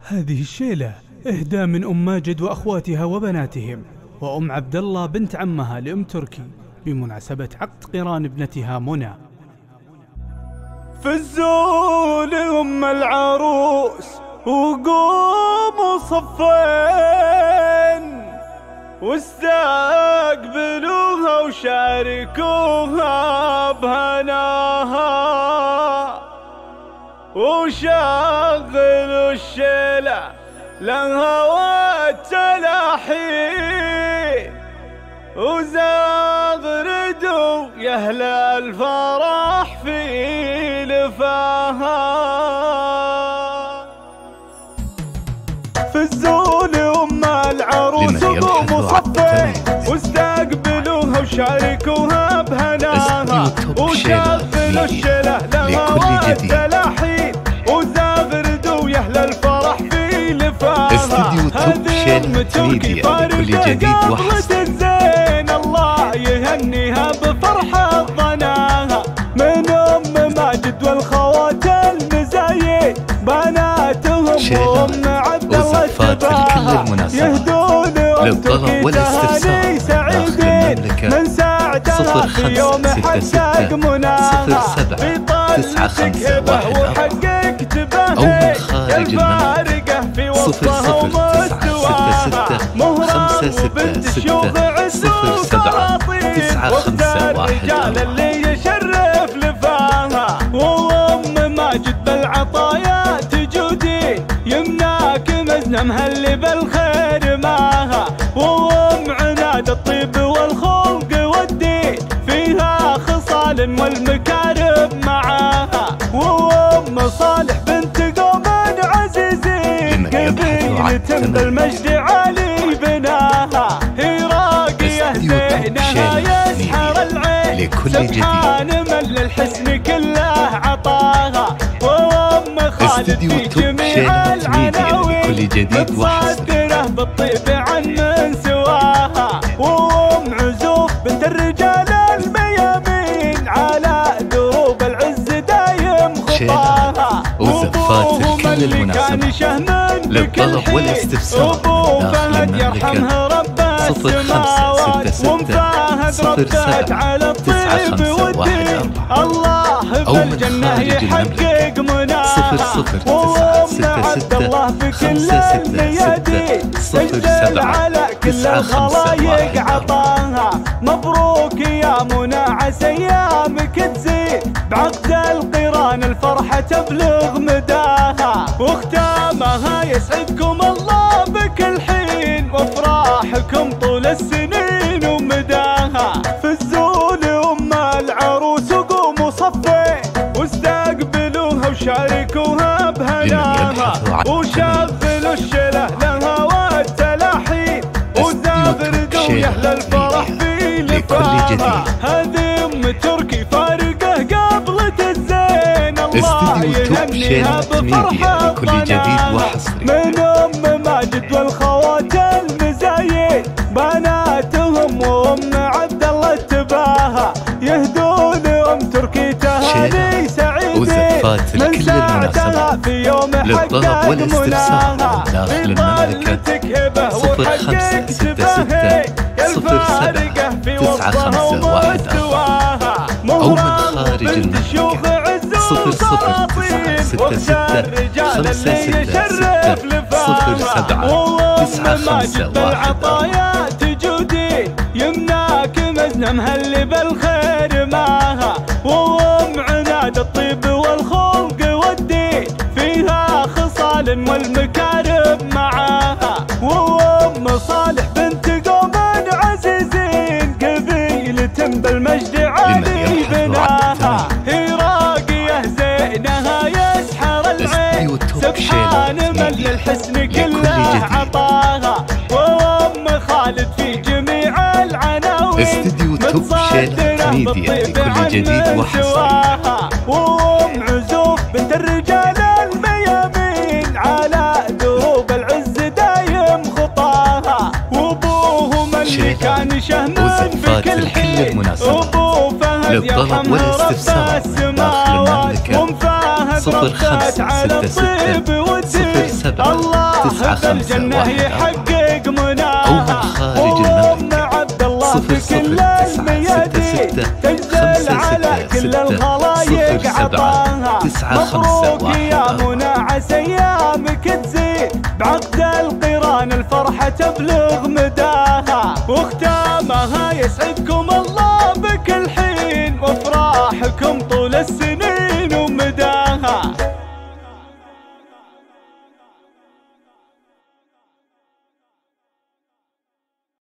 هذه الشيلة إهداء من أم ماجد وأخواتها وبناتهم وأم عبد الله بنت عمها لأم تركي بمناسبة عقد قران ابنتها منى. فزوا لأم العروس وقوموا صفين واستقبلوها وشاركوها بهناها وشغلوا الشيلة لها والتلاحين وزغردوا يا أهل الفرح في لفاها. فزوا لأم العروس وقوموا صفين واستقبلوها وشاركوها بهناها وشغلوا الشيلة لها والتلاحين وزغردوا يا أهل الفرح في لفاها. هذه أم تركي فارقة قبلة الزين الله يهنيها بفرحة ظناها من أم ماجد والخوات المزايين بناتهم وأم عبد الله تباها يهدون أم تركي تهاني سعيدين من ساعدها في يوم حقق مناها بطلتك هبة وحقق تباهي الفارقة في وصفها ومستواها مهرة وبنت شيوخ عز وسلاطين واختار الرجال اللي يشرف لفاها. وأم ماجد بالعطايا تجودي يمناك مزنمها اللي بالخير معها وأم عناد الطيب والخلق والدين فيها خصال والمكارم معاها وأم صالح بنت قوم عزيزين قبيلة بالمجد عالي بناها هي راقية زينها يسحر العين سبحان من للحسن كله عطاها وأم خالد في جميع العناوين متصدرة بالطيب عن من سواها وأم عزوف بنت الرجال الميامين على دروب العز دايم خطاها وأبوهم اللي كان شهم للطلب والاستفسار فهد يرحمها رب السماوات وأم فهد ربت على الطيب والدين الله في الجنة يحقق مناها وأم عبد الله في كل الميادين تجزل على كل الخلايق عطاها مبروك يا منى عسى ايامك تزين بعقد القران الفرحة تبلغ مداها واختامها يسعدكم الله بكل حين وافراحكم طول السنين ومداها. فزوا لأم العروس وقوموا صفين واستقبلوها وشاركوها بهناها وشغلوا الشيلة لها والتلاحين وزغردوا يا أهل الفرح في لفاها. هذه أم تركي فارقة قبلة الزين الله يهنيها بفرحة ظناها من أم ماجد والخوات المزايين بناتهم وأم عبد الله تباها يهدون أم تركي تهاني سعيدين من ساعتها في يوم حقق مناها بطلتك هبة وحقق تباهي الفارقة في وصفها ومستواها مهرة وبنت شيوخ عز وسلاطين واختار الرجال اللي يشرف لفاها وأم ماجد بالعطايا تجودي يمناك مزنمها اللي بالخير معها وأم عناد الطيب والخلق والدين فيها خصال والمكارم معاها وأم صالح بنت قوم عزيزين قبيلة بالمجد عالي بناها هي راقية زينها يسحر العين سبحان من للحسن كله عطاها وأم خالد في جميع العناوين متصدرة بالطيب عن من سواها وأم عزوف بنت الرجال الميامين على دروب العز دايم خطاها وأبوهم اللي كان شهم في كل حين وأبو فهد يرحمها رب السماوات وأم فهد ربات على الطيب والدين. الله بالجنة يحقق مناها، وأم عبد الله في كل الميادين تنزل على كل الخلايق عطاها. مبروك يا منى عسى ايامك تزيد، بعقد القران الفرحة تبلغ مداها، وختامها يسعدكم الله بكل حين، وافراحكم طول السنين